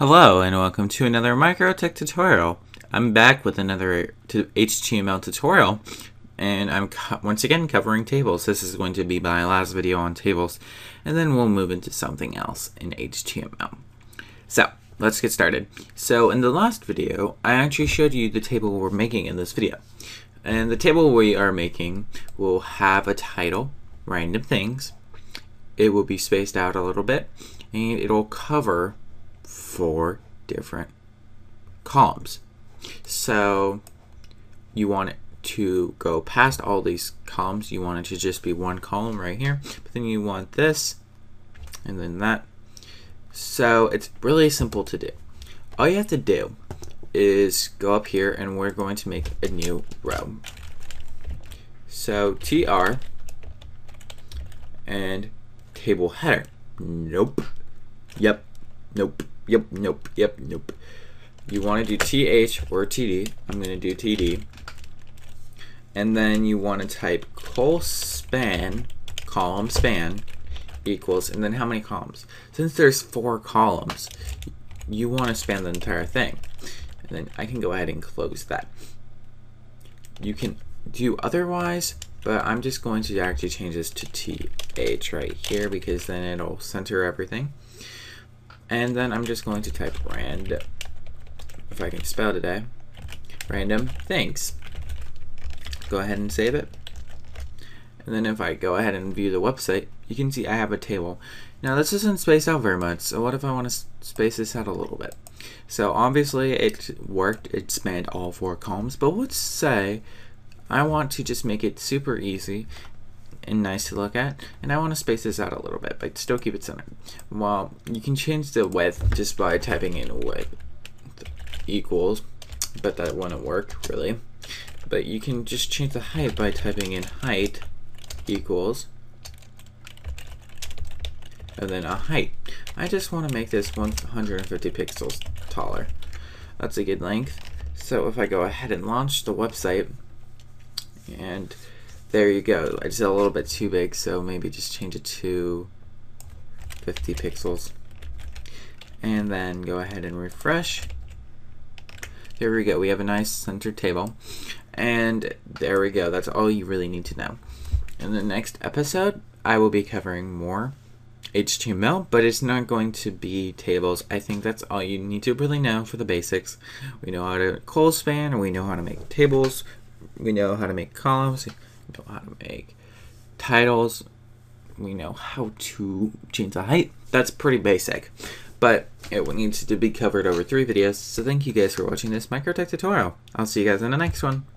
Hello and welcome to another microtech tutorial. I'm back with another HTML tutorial and I'm once again covering tables. This is going to be my last video on tables and then we'll move into something else in HTML. So let's get started. So in the last video I actually showed you the table we're making in this video. And the table we are making will have a title, random things. It will be spaced out a little bit and it'll cover 4 different columns. So you want it to go past all these columns. You want it to just be one column right here, but then you want this and then that. So it's really simple to do. All you have to do is go up here and we're going to make a new row. So tr and table header. Nope. Yep. Nope. Yep, nope, yep, nope. You want to do th or td. I'm going to do td. And then you want to type Colspan, column span, equals, and then how many columns? Since there's 4 columns, you want to span the entire thing. And then I can go ahead and close that. You can do otherwise, but I'm just going to actually change this to th right here because then it'll center everything. And then I'm just going to type rand, if I can spell today, random things. Go ahead and save it. And then if I go ahead and view the website, you can see I have a table. Now this isn't spaced out very much, so what if I want to space this out a little bit? So obviously it worked, it spanned all 4 columns, but let's say I want to just make it super easy and nice to look at, and I want to space this out a little bit but still keep it centered. Well, you can change the width just by typing in width equals, but that wouldn't work really. But you can just change the height by typing in height equals and then a height. I just want to make this 150 pixels taller. That's a good length. So if I go ahead and launch the website, and there you go. It's a little bit too big, so maybe just change it to 50 pixels. And then go ahead and refresh. Here we go. We have a nice centered table. And there we go. That's all you really need to know. In the next episode, I will be covering more HTML, but it's not going to be tables. I think that's all you need to really know for the basics. We know how to Colspan, we know how to make tables, we know how to make columns, know how to make titles, we know how to change the height. That's pretty basic, but it needs to be covered over 3 videos. So thank you guys for watching this microtech tutorial. I'll see you guys in the next one.